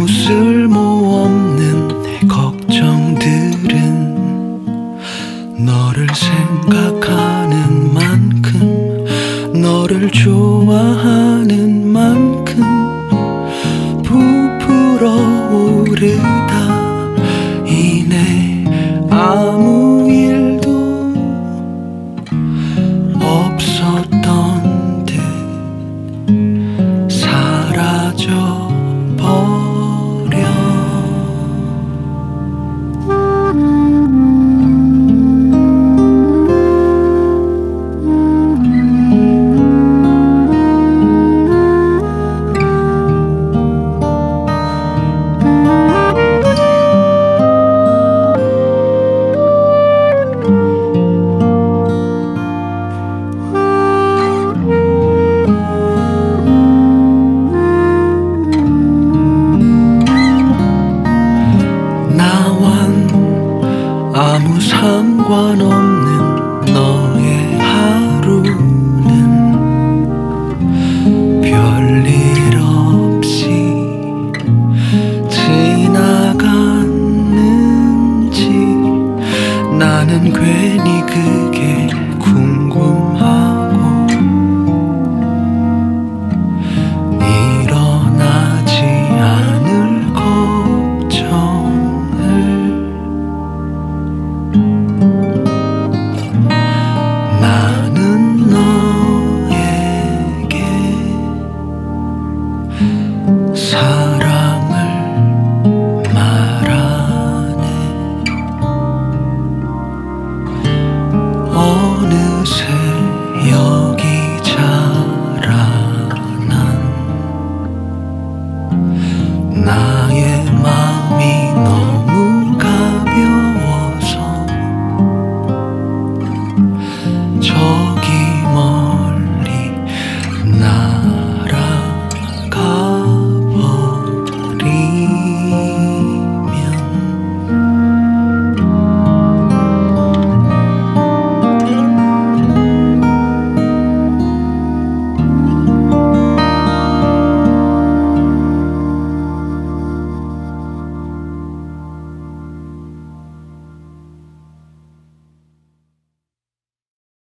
쓸모없는 내 걱정들은 너를 생각하는 만큼, 너를 좋아하는 만큼 부풀어 오르다 이내 아무 일도 없었던 듯 사라져 버려. 아무 상관없는 너의 하루는 별일 없이 지나갔는지 나는 괜히 그게 궁금하고 일어나지 않을 걱정을 나는 너에게 사랑을 말하네. 어느새